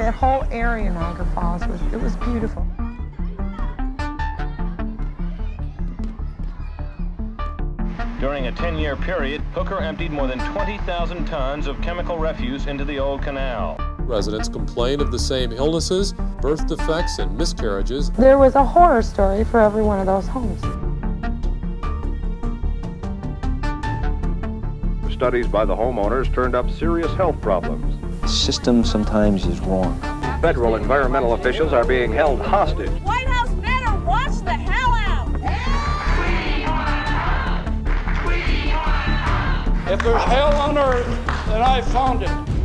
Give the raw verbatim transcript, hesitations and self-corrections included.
that whole area in Niagara Falls was, it was beautiful. During a ten-year period, Hooker emptied more than twenty thousand tons of chemical refuse into the old canal. Residents complained of the same illnesses, birth defects, and miscarriages. There was a horror story for every one of those homes. Studies by the homeowners turned up serious health problems. The system sometimes is wrong. Federal environmental officials are being held hostage. White House better watch the hell out! If there's hell on earth, then I found it.